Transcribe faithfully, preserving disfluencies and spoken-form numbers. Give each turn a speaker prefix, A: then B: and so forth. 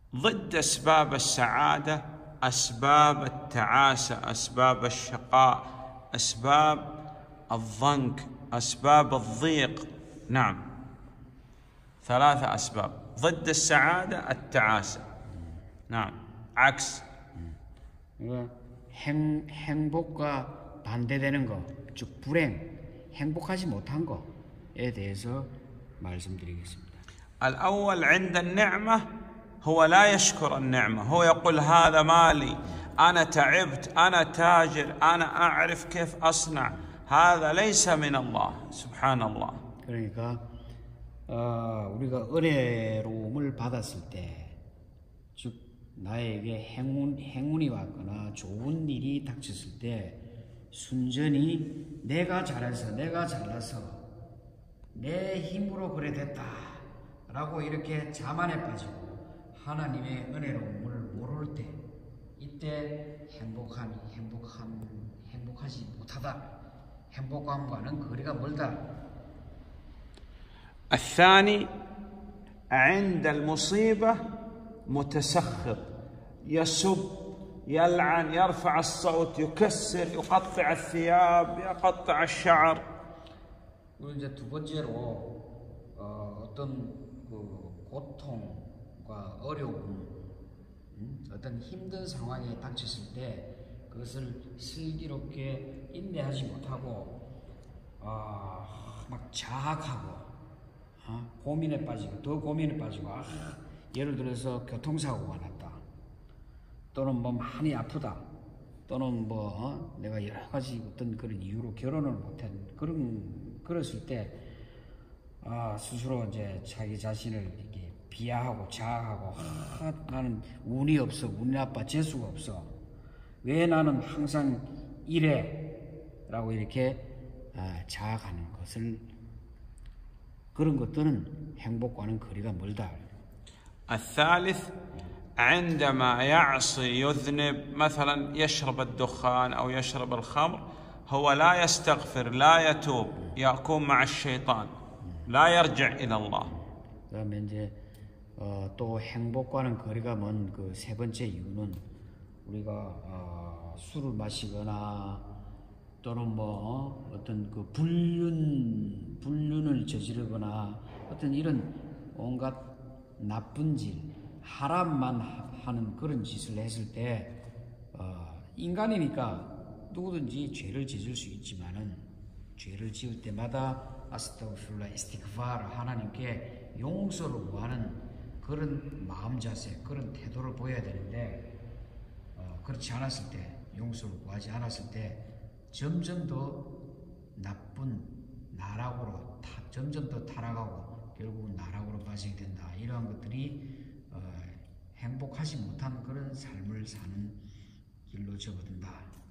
A: ضد أسباب السعادة أسباب التعاسة، أسباب الشقاء، أسباب الضنك، أسباب الضيق. نعم، ثلاثة أسباب. ضد السعادة التعاسة. نعم، عكس.
B: 행, 행복과 반대되는 거, 즉 불행, 행복하지 못한 거에 대해서 말씀드리겠습니다.
A: الأول عند النعمة هو لا يشكر النعمة، هو يقول هذا مالي، أنا تعبت، أنا تاجر، أنا أعرف كيف أصنع. هذا ليس من الله سبحان الله.
B: 그러니까 어, 우리가 은혜로움을 받았을 때, 즉 나에게 행운, 행운이 왔거나 좋은 일이 닥쳤을 때 순전히 내가 잘해서 내가 잘나서 내 힘으로 그래 됐다 라고 이렇게 자만에 빠지고 하나님의 은혜로움을 모를 때, 이때 행복함이 행복함, 행복하지 못하다, 행복감과는 거리가 멀다.
A: الثاني عند المصيبة متسخط، يسب، يلعن، يرفع الصوت، يكسر، يقطع الثياب، يقطع الشعر.
B: 그리고 이제 두 번째로 어, 어떤 그 고통과 어려움, 음? 어떤 힘든 상황이 닥쳤을 때 그것을 슬기롭게 인내하지 못하고 어, 막 자학하고 어? 고민에 빠지고 더 고민에 빠지고 아, 예를 들어서 교통사고가 났다, 또는 뭐 많이 아프다, 또는 뭐 어? 내가 여러 가지 어떤 그런 이유로 결혼을 못한 그런 그랬을 때 아, 스스로 이제 자기 자신을 이렇게 비하하고 자학하고 아, 나는 운이 없어, 운이 나빠, 재수가 없어, 왜 나는 항상 이래 라고 이렇게 아, 자학하는 것을, 그런 것들은 행복과는 거리가 멀다.
A: الثالث عندما يعصي يذنب، مثلا يشرب الدخان أو يشرب الخمر، هو لا يستغفر، لا يتوب، يكون مع الشيطان، لا يرجع إلى الله.
B: 그다음에 이제 어, 또 행복과는 거리가 먼 그 세 번째 이유는 우리가 어, 술을 마시거나 또는 뭐 어, 어떤 그 불륜 불륜을 저지르거나 어떤 이런 온갖 나쁜 짓, 하람만 하는 그런 짓을 했을 때 어, 인간이니까 누구든지 죄를 짓을 수 있지만은 죄를 지을 때마다 아스타그필라 이스티그파르, 하나님께 용서를 구하는 그런 마음 자세, 그런 태도를 보여야 되는데 어, 그렇지 않았을 때, 용서를 구하지 않았을 때 점점 더 나쁜 나락으로 타, 점점 더 타락하고 결국은 나락으로 빠지게 된다. 이러한 것들이 어, 행복하지 못한 그런 삶을 사는 길로 접어든다.